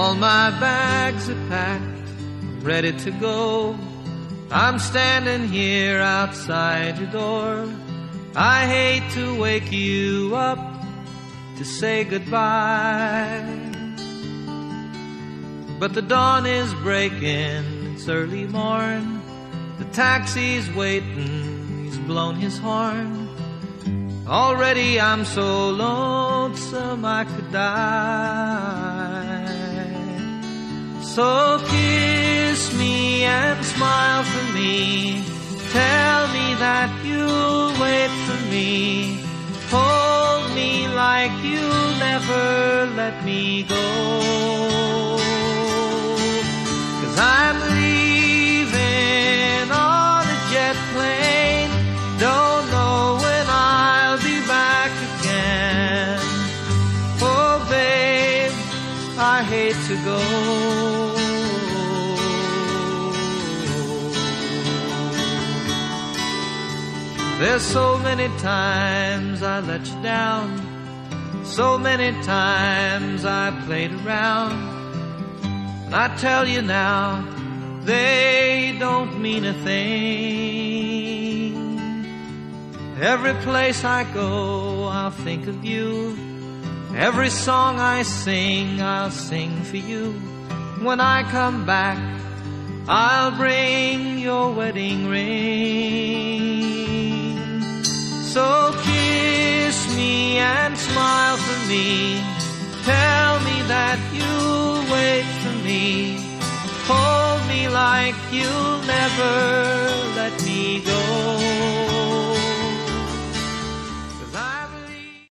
All my bags are packed, ready to go. I'm standing here outside your door. I hate to wake you up to say goodbye, but the dawn is breaking, it's early morn. The taxi's waiting, he's blown his horn. Already I'm so lonesome I could die. So kiss me and smile for me. Tell me that you'll wait for me. Hold me like you'll never let me go. 'Cause I'm leaving on a jet plane. Don't know when I'll be back again. Oh babe, I hate to go. There's so many times I let you down, so many times I played around, and I tell you now, they don't mean a thing. Every place I go, I'll think of you. Every song I sing, I'll sing for you. When I come back, I'll bring your wedding ring. So kiss me and smile for me. Tell me that you'll wait for me. Hold me like you'll never